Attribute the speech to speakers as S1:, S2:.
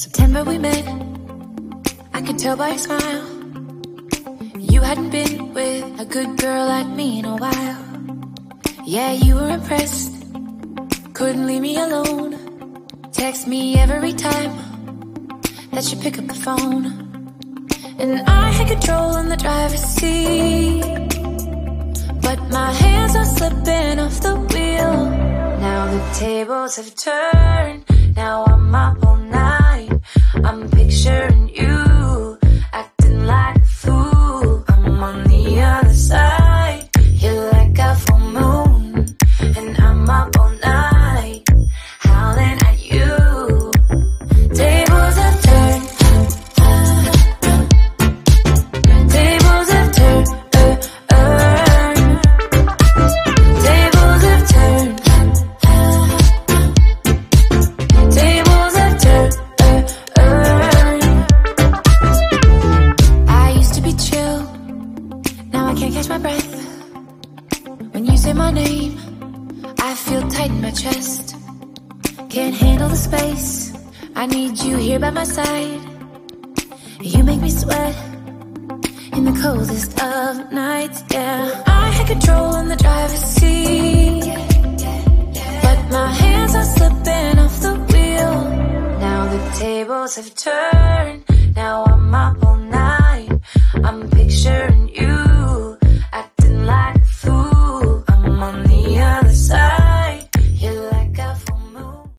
S1: September we met, I could tell by your smile. You hadn't been with a good girl like me in a while. Yeah, you were impressed, couldn't leave me alone. Text me every time that you pick up the phone. And I had control in the driver's seat, but my hands are slipping off the wheel. Now the tables have turned, now I'm up all night. I'm picturing you, acting like a fool. I'm on the other side, you're like a full moon. And I'm up all night, howling at you. Tables have turned, tables have turned, tables have turned, tables have turned. I used to be chill, now I can't catch my breath. When you say my name, I feel tight in my chest. Can't handle the space, I need you here by my side. You make me sweat in the coldest of nights, yeah. I had control in the driver's seat, but my hands are slipping off the wheel. Now the tables have turned, now I'm up all night. I'm picturing